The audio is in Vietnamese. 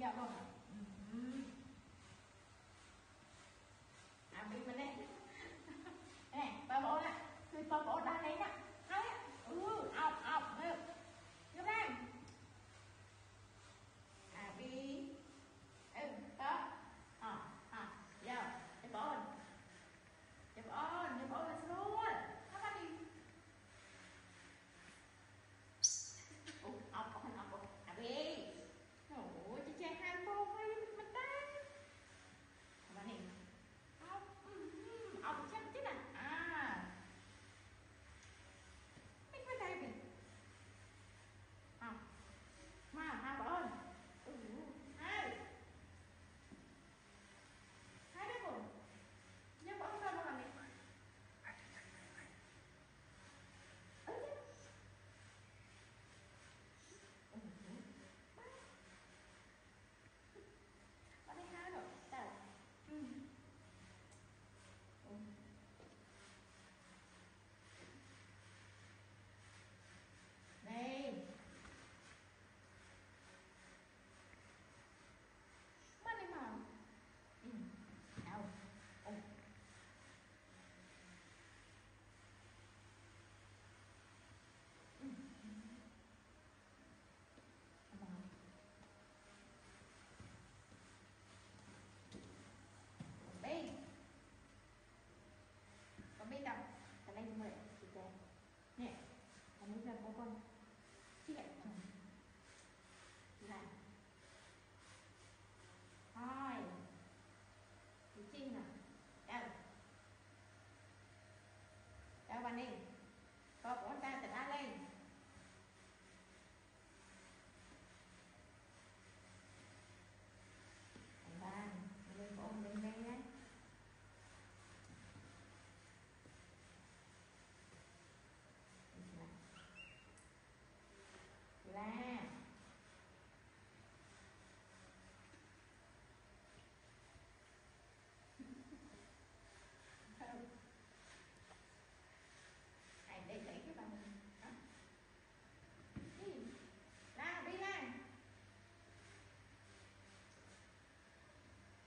Dạ vâng. Bị mình đây. Nè, bà bộ nè, tôi bà bộ ra đây nè. Đấy, ọc, được. Vô đây. Bị. Đó. Giờ, chụp ơn. Chụp ơn là luôn. Nó bắt đi. Ọc. Bị. Ôi, chị chàng hai cô với mình đây. Bà này. Ọc chắc chứ nè. Mấy cái đây kìa. Mà bà ơn. Hai đứa cùng. Nhưng bà không đâu mà làm gì. Bà đây hai rồi. Đâu. Đây. Má đi mà. Đâu. Đi. Còn biết đâu. Còn đây mời chị Nè. Còn muốn ra con.